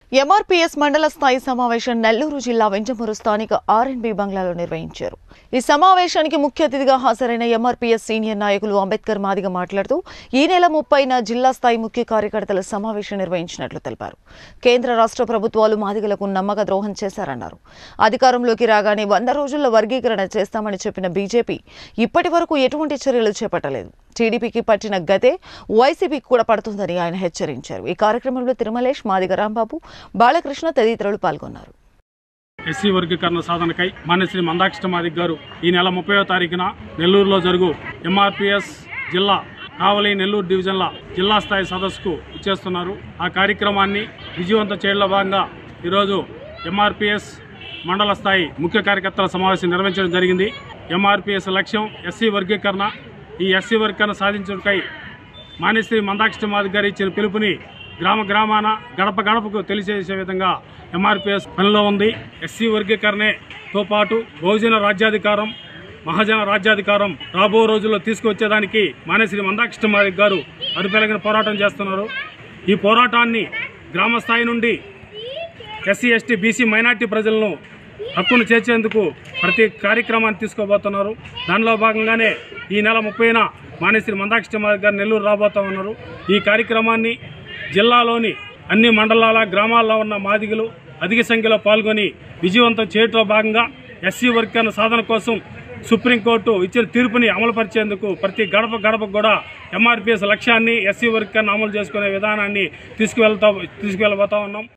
MRPS మండల స్థాయి సమావేశం నెల్లూరు జిల్లా వెంచమూరు స్థానిక ఆర్ఎండ్బి బంగ్లాలో నిర్వహించారు. ఈ సమావేశానికి ముఖ్య అతిథిగా హాజరైన ఎంఆర్పీఎస్ సీనియర్ నాయకులు అంబేద్కర్ మాదిగ మాట్లాడుతూ ఈ నెల 30న జిల్లా స్థాయి ముఖ్య కార్యకర్తల సమావేశం నిర్వహించినట్లు తెలిపారు. కేంద్ర రాష్ట్ర ప్రభుత్వాలు మాదిగలకు నమ్మక ద్రోహం చేశారన్నారు. అధికారంలోకి రాగానే 100 రోజుల్లో వర్గీకరణ చేస్తామని చెప్పిన బీజేపీ ఇప్పటి వరకు ఎటువంటి చర్యలు చేపట్టలేదు. టీడీపీకి పట్టిన గతే వైసీపీకి కూడా పడుతుందని ఆయన హెచ్చరించారు. ఈ కార్యక్రమంలో తిరుమలేష్, మాదిగ రాంబాబు, బాలకృష్ణ తదితరులు పాల్గొన్నారు. ఎస్సీ వర్గీకరణ సాధనకై మాన్యశ్రీ మందాకృష్ణ మాదిగ గారు ఈ నెల 30వ తారీఖున నెల్లూరులో జరుగు ఎంఆర్పీఎస్ జిల్లా కావలి నెల్లూరు డివిజన్ల జిల్లా స్థాయి సదస్సుకు ఇచ్చేస్తున్నారు. ఆ కార్యక్రమాన్ని విజయవంతం చేయడంలో భాగంగా ఈరోజు ఎంఆర్పీఎస్ మండల స్థాయి ముఖ్య కార్యకర్తల సమావేశం నిర్వహించడం జరిగింది. ఎంఆర్పీఎస్ లక్ష్యం ఎస్సీ వర్గీకరణ. ఈ ఎస్సీ వర్గీకరణ సాధించడానికై మాన్యశ్రీ మందాకృష్ణ మాదిగ గారు ఇచ్చిన పిలుపుని గ్రామ గ్రామాన గడప గడపకు తెలియజేసే విధంగా ఎంఆర్పీఎస్ పనిలో ఉంది. ఎస్సీ వర్గీకరణతో పాటు బహుజన రాజ్యాధికారం, మహాజన రాజ్యాధికారం రాబో రోజుల్లో తీసుకువచ్చేదానికి మాన్యశ్రీ మందాకృష్ణ మాదిగ గారు అరుపెలగిన పోరాటం చేస్తున్నారు. ఈ పోరాటాన్ని గ్రామ స్థాయి నుండి ఎస్సీ, ఎస్టీ, బీసీ, మైనార్టీ ప్రజలను హక్కును చేర్చేందుకు ప్రతి కార్యక్రమాన్ని తీసుకోబోతున్నారు. దానిలో భాగంగానే ఈ నెల 30న మాన్యశ్రీ మందాకృష్ణ మాదిగ గారు నెల్లూరు రాబోతా ఉన్నారు. ఈ కార్యక్రమాన్ని జిల్లాలోని అన్ని మండలాల, గ్రామాల్లో ఉన్న మాదిగలు అధిక సంఖ్యలో పాల్గొని విజయవంతం చేయడంలో భాగంగా ఎస్సీ వర్గీకరణ సాధన కోసం సుప్రీంకోర్టు ఇచ్చిన తీర్పుని అమలుపరిచేందుకు ప్రతి గడప గడపకు కూడా ఎంఆర్పీఎస్ లక్ష్యాన్ని, ఎస్సీ వర్గీకరణ అమలు చేసుకునే విధానాన్ని తీసుకువెళ్ళబోతా ఉన్నాం.